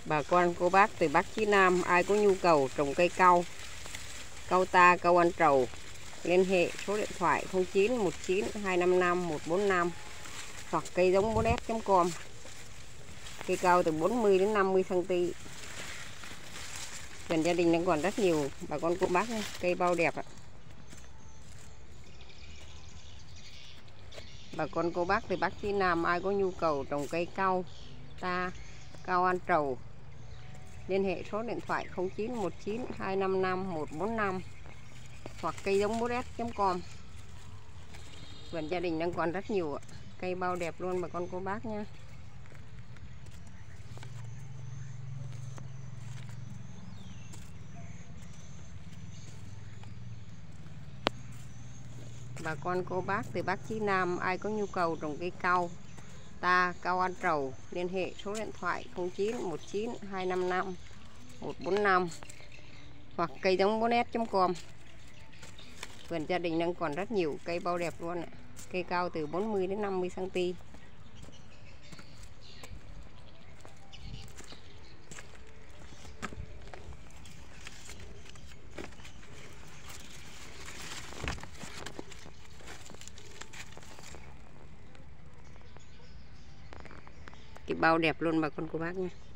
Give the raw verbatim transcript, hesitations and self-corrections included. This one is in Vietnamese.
Bà con cô bác từ Bắc chí Nam ai có nhu cầu trồng cây cau, cau ta, cau ăn trầu, liên hệ số điện thoại không chín một chín hai năm năm một bốn năm hoặc cây giống bốn s chấm com. Cây cau từ bốn mươi đến năm mươi xăng ti mét. Gần gia đình đang còn rất nhiều bà con cô bác nhé. Cây bao đẹp ạ. Bà con cô bác từ Bắc chí Nam ai có nhu cầu trồng cây cau ta, cau ăn trầu, liên hệ số điện thoại không chín một chín hai năm năm một bốn năm hoặc cây giống bốn s chấm com. Vườn gia đình đang còn rất nhiều ạ. Cây bao đẹp luôn bà con cô bác nha. Bà con cô bác từ Bắc chí Nam ai có nhu cầu trồng cây cau ta, cau ăn trầu, liên hệ số điện thoại không chín một chín hai năm năm một bốn năm hoặc cây giống bốn s chấm com. Vườn gia đình đang còn rất nhiều cây bao đẹp luôn ạ. Cây cao từ bốn mươi đến năm mươi xăng ti mét. Cái bao đẹp luôn bà con cô bác nha.